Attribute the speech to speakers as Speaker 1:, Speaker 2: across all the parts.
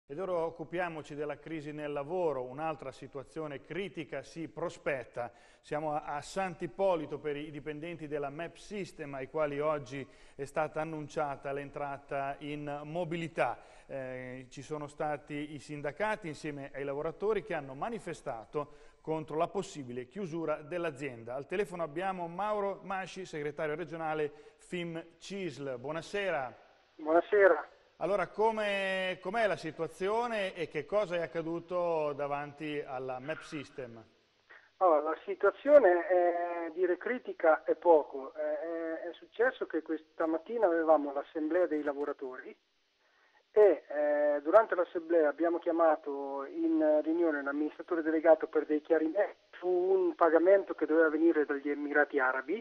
Speaker 1: Ed ora occupiamoci della crisi nel lavoro, un'altra situazione critica si prospetta. Siamo a Sant'Ippolito per i dipendenti della MEP System, ai quali oggi è stata annunciata l'entrata in mobilità. Ci sono stati i sindacati insieme ai lavoratori che hanno manifestato contro la possibile chiusura dell'azienda. Al telefono abbiamo Mauro Masci, segretario regionale FIM CISL. Buonasera.
Speaker 2: Buonasera.
Speaker 1: Allora, com'è la situazione e che cosa è accaduto davanti alla MEP System?
Speaker 2: Allora, la situazione è, dire critica è poco. È successo che questa mattina avevamo l'assemblea dei lavoratori e durante l'assemblea abbiamo chiamato in riunione l'amministratore delegato per dei chiarimenti su un pagamento che doveva venire dagli Emirati Arabi.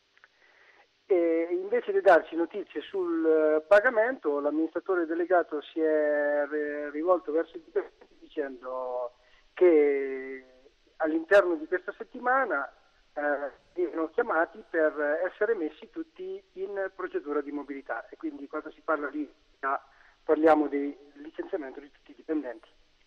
Speaker 2: E invece di darci notizie sul pagamento, l'amministratore delegato si è rivolto verso i dipendenti dicendo che all'interno di questa settimana vengono chiamati per essere messi tutti in procedura di mobilità, e quindi quando si parla di parliamo di licenziamento di tutti i dipendenti.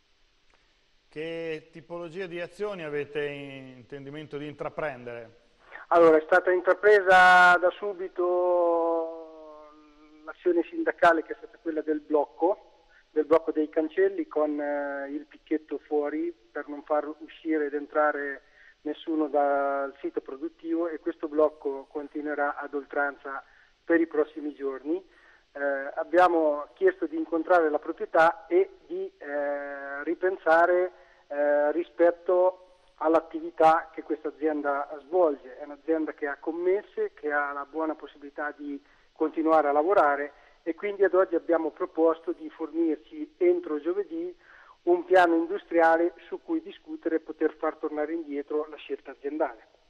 Speaker 1: Che tipologia di azioni avete intendimento di intraprendere?
Speaker 2: Allora, è stata intrapresa da subito l'azione sindacale, che è stata quella del blocco dei cancelli, con il picchetto fuori per non far uscire ed entrare nessuno dal sito produttivo, e questo blocco continuerà ad oltranza per i prossimi giorni. Abbiamo chiesto di incontrare la proprietà e di ripensare rispetto all'attività che questa azienda svolge. È un'azienda che ha commesse, che ha la buona possibilità di continuare a lavorare, e quindi ad oggi abbiamo proposto di fornirci entro giovedì un piano industriale su cui discutere e poter far tornare indietro la scelta aziendale.